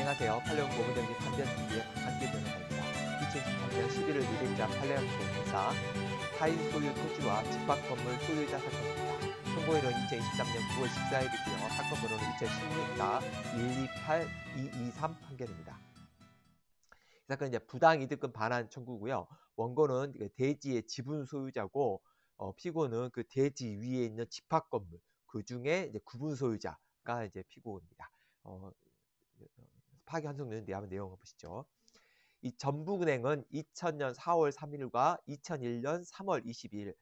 안녕하세요. 팔레온 고무장비 판변TV의 한길변호사입니다. 2018년 11월 1일자 팔레온 고무사 타인 소유 토지와 집합 건물 소유자 사건입니다. 선고일은 2023년 9월 14일이고요. 사건 번호는 2016-128223 판결입니다. 이 사건은 이제 부당이득금 반환 청구고요. 원고는 대지의 지분 소유자고 피고는 그 대지 위에 있는 집합 건물 그 중에 이제 구분 소유자가 이제 피고입니다. 파기 환송되는 한번 내용을 보시죠. 이 전북은행은 2000년 4월 3일과 2001년 3월 22일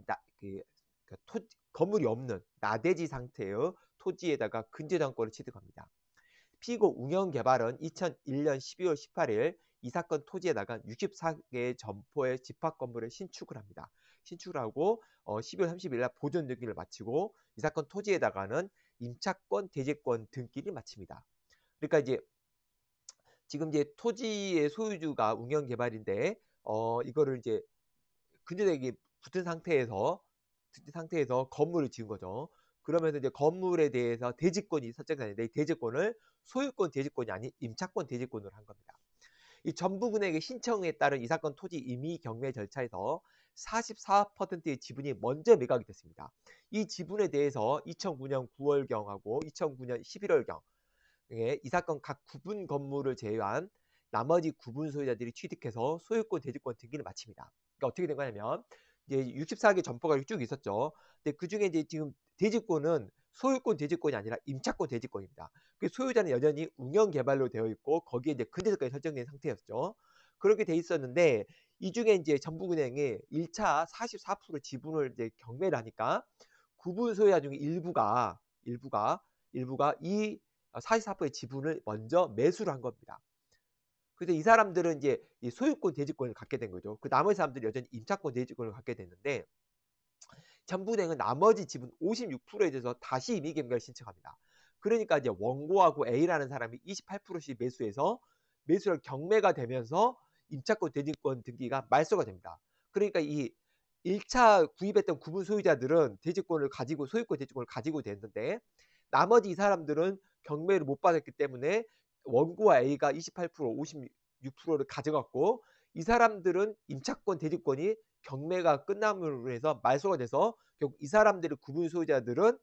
건물이 없는 나대지 상태의 토지에다가 근저당권을 취득합니다. 피고 운영개발은 2001년 12월 18일 이 사건 토지에다가 64개의 점포의 집합 건물을 신축을 합니다. 신축을 하고 12월 30일 날 보존 등기를 마치고 이 사건 토지에다가는 임차권, 대지권 등기를 마칩니다. 그러니까 이제 지금 이제 토지의 소유주가 운영개발인데 이거를 이제 근저당이 붙은 상태에서 건물을 지은 거죠. 그러면서 이제 건물에 대해서 대지권이 설정되는데 이 대지권을 소유권 대지권이 아닌 임차권 대지권으로 한 겁니다. 이 전북은행의 신청에 따른 이 사건 토지 임의 경매 절차에서 44%의 지분이 먼저 매각이 됐습니다. 이 지분에 대해서 2009년 9월경하고 2009년 11월경 이 사건 각 구분 건물을 제외한 나머지 구분 소유자들이 취득해서 소유권 대지권 등기를 마칩니다. 그러니까 어떻게 된 거냐면 이제 64개 점포가 쭉 있었죠. 근데 그 중에 이제 지금 대지권은 소유권 대지권이 아니라 임차권 대지권입니다. 그 소유자는 여전히 운영 개발로 되어 있고 거기에 이제 근저당권이 설정된 상태였죠. 그렇게 돼 있었는데 이 중에 이제 전북은행이 1차 44% 지분을 이제 경매를 하니까 구분 소유자 중에 일부가 이 44%의 지분을 먼저 매수를 한 겁니다. 그래서 이 사람들은 이제 이 소유권 대지권을 갖게 된 거죠. 그 나머지 사람들이 여전히 임차권 대지권을 갖게 됐는데 전북은행은 나머지 지분 56%에 대해서 다시 임의경매를 신청합니다. 그러니까 이제 원고하고 A라는 사람이 28%씩 매수를 경매가 되면서 임차권 대지권 등기가 말소가 됩니다. 그러니까 이 1차 구입했던 구분 소유자들은 대지권을 가지고 소유권 대지권을 가지고 됐는데 나머지 이 사람들은 경매를 못 받았기 때문에 원고와 A가 28%, 56%를 가져갔고 이 사람들은 임차권 대지권이 경매가 끝남으로 해서 말소가 돼서 결국 이 사람들의 구분 소유자들은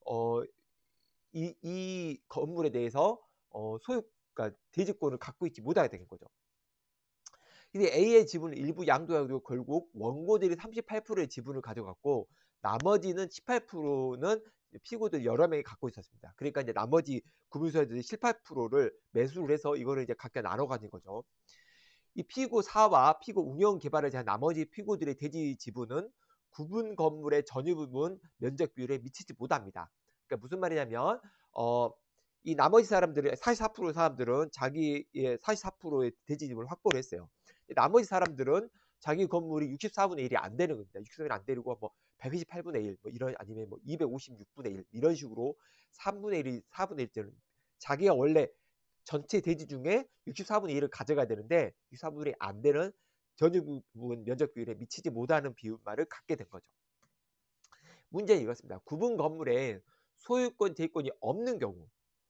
이 건물에 대해서 그러니까 대지권을 갖고 있지 못하게 된 거죠. 근데 A의 지분을 일부 양도하고 결국 원고들이 38%의 지분을 가져갔고 나머지는 18%는 피고들 여러 명이 갖고 있었습니다. 그러니까 이제 나머지 구분소유자들이 18%를 매수를 해서 이거를 이제 각각 나눠 가진 거죠. 이 피고 4와 피고 운영 개발을 제한 나머지 피고들의 대지 지분은 구분 건물의 전유 부분 면적 비율에 미치지 못합니다. 그러니까 무슨 말이냐면 이 나머지 사람들의 44%의 사람들은 자기의 44%의 대지 지분을 확보를 했어요. 나머지 사람들은 자기 건물이 64분의 1이 안 되는 겁니다. 64분의 1이 안 되고 뭐 128분의 1, 뭐 이런 아니면 뭐 256분의 1 이런 식으로 3분의 1이 4분의 1째는 자기가 원래 전체 대지 중에 64분의 1을 가져가야 되는데 64분의 1이 안 되는 전유 부분 면적 비율에 미치지 못하는 비율만을 갖게 된 거죠. 문제는 이렇습니다. 구분 건물에 소유권, 대지권이 없는 경우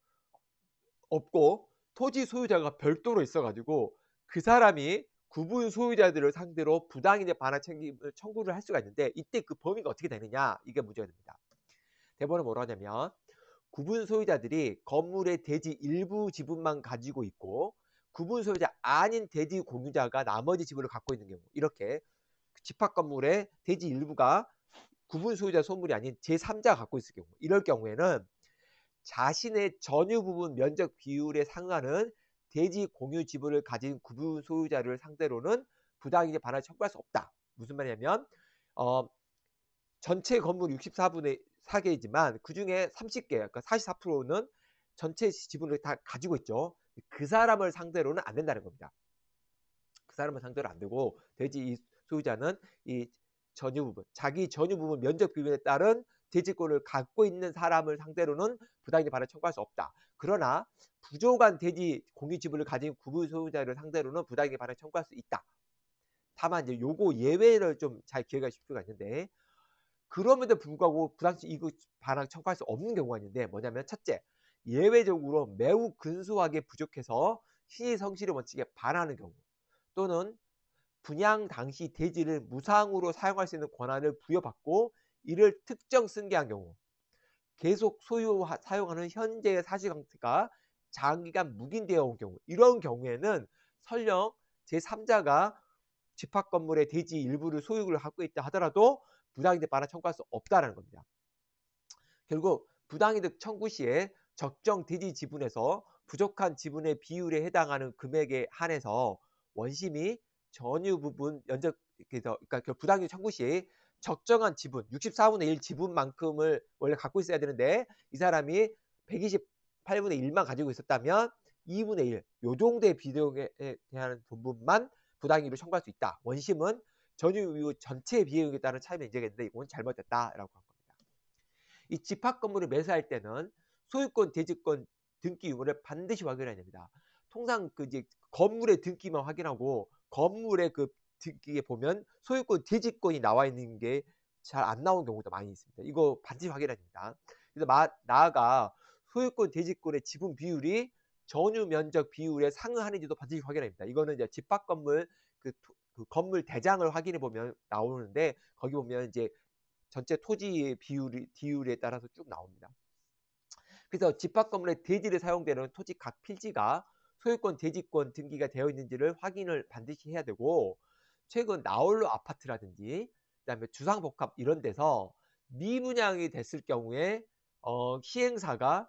없고 토지 소유자가 별도로 있어가지고 그 사람이 구분 소유자들을 상대로 부당이득 반환 책임을 청구를 할 수가 있는데 이때 그 범위가 어떻게 되느냐 이게 문제가 됩니다. 대법원은 뭐라 하냐면 구분 소유자들이 건물의 대지 일부 지분만 가지고 있고 구분 소유자 아닌 대지 공유자가 나머지 지분을 갖고 있는 경우 이렇게 집합 건물의 대지 일부가 구분 소유자 소물이 아닌 제3자가 갖고 있을 경우 이럴 경우에는 자신의 전유 부분 면적 비율에 상하는 대지 공유 지분을 가진 구분 소유자를 상대로는 부당이득 반환을 청구할 수 없다. 무슨 말이냐면 전체 건물 64분의 4개이지만 그 중에 30개, 그러니까 44%는 전체 지분을 다 가지고 있죠. 그 사람을 상대로는 안 된다는 겁니다. 그 사람은 상대로 안 되고 대지 소유자는 이 전유 부분, 자기 전유 부분 면적 비율에 따른 대지권을 갖고 있는 사람을 상대로는 부당이득 반환을 청구할 수 없다. 그러나 부족한 대지 공유 지분을 가진 구분 소유자를 상대로는 부당이득 반환을 청구할 수 있다. 다만 이제 요거 예외를 좀 잘 기억하실 필요가 있는데 그럼에도 불구하고 부당이득 반환을 청구할 수 없는 경우가 있는데 뭐냐면 첫째, 예외적으로 매우 근소하게 부족해서 신의 성실의 원칙에 반하는 경우, 또는 분양 당시 대지를 무상으로 사용할 수 있는 권한을 부여받고 이를 특정 승계한 경우, 계속 사용하는 현재의 사실관계가 장기간 묵인되어 온 경우, 이런 경우에는 설령 제3자가 집합 건물의 대지 일부를 소유를 갖고 있다 하더라도 부당이득 반환 청구할 수 없다는 겁니다. 결국 부당이득 청구 시에 적정 대지 지분에서 부족한 지분의 비율에 해당하는 금액에 한해서 원심이 전유 부분 면적에서, 그러니까 부당이득 청구 시에 적정한 지분 64분의 1 지분만큼을 원래 갖고 있어야 되는데 이 사람이 128분의 1만 가지고 있었다면 2분의 1 요 정도의 비용에 대한 부분만 부당이익으로 청구할 수 있다. 원심은 전유 이후 전체 비용에 따른 차이는 인정했는데 이건 잘못됐다라고 한 겁니다. 이 집합 건물을 매수할 때는 소유권, 대지권 등기 유무를 반드시 확인해야 됩니다. 통상 그 이제 건물의 등기만 확인하고 건물의 그 등기에 보면 소유권, 대지권이 나와 있는 게 잘 안 나오는 경우도 많이 있습니다. 이거 반드시 확인해야 됩니다. 그래서 나아가 소유권, 대지권의 지분 비율이 전유 면적 비율에 상응하는지도 반드시 확인해야 됩니다. 이거는 이제 집합 건물 그 건물 대장을 확인해 보면 나오는데 거기 보면 이제 전체 토지의 비율에 따라서 쭉 나옵니다. 그래서 집합 건물의 대지를 사용되는 토지 각 필지가 소유권, 대지권 등기가 되어 있는지를 확인을 반드시 해야 되고, 최근 나홀로 아파트라든지 그다음에 주상복합 이런 데서 미분양이 됐을 경우에 시행사가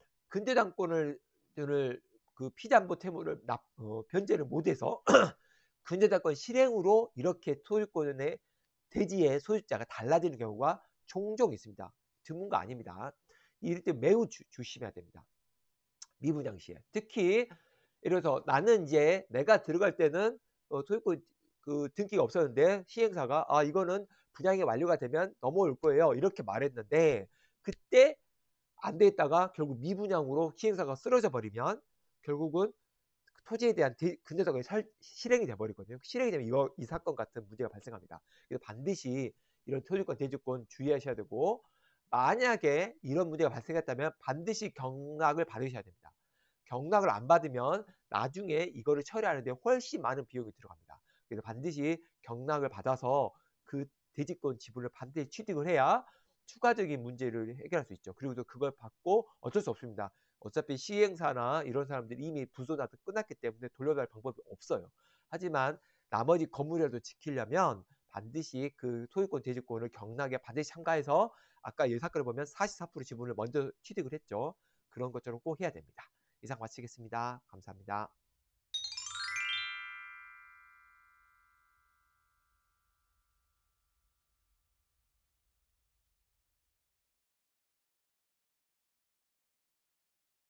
근저당권을 그 피담보 태무를 변제를 못해서 근저당권 실행으로 이렇게 소유권의 대지의 소유자가 달라지는 경우가 종종 있습니다. 드문 거 아닙니다. 이럴 때 매우 조심해야 됩니다. 미분양 시에. 특히 예를 들어서 나는 이제 내가 들어갈 때는 소유권 그 등기가 없었는데 시행사가 이거는 분양이 완료가 되면 넘어올 거예요. 이렇게 말했는데 그때 안 되겠다가 결국 미분양으로 시행사가 쓰러져 버리면 결국은 토지에 대한 근저당권이 실행이 돼버리거든요. 실행이 되면 이 사건 같은 문제가 발생합니다. 그래서 반드시 이런 토지권, 대지권 주의하셔야 되고, 만약에 이런 문제가 발생했다면 반드시 경락을 받으셔야 됩니다. 경락을 안 받으면 나중에 이거를 처리하는데 훨씬 많은 비용이 들어갑니다. 그래서 반드시 경락을 받아서 그 대지권 지분을 반드시 취득을 해야 추가적인 문제를 해결할 수 있죠. 그리고 또 그걸 받고 어쩔 수 없습니다. 어차피 시행사나 이런 사람들이 이미 부도나도 끝났기 때문에 돌려달 방법이 없어요. 하지만 나머지 건물이라도 지키려면 반드시 그 소유권, 대지권을 경락에 반드시 참가해서 아까 이 사건을 보면 44% 지분을 먼저 취득을 했죠. 그런 것처럼 꼭 해야 됩니다. 이상 마치겠습니다. 감사합니다.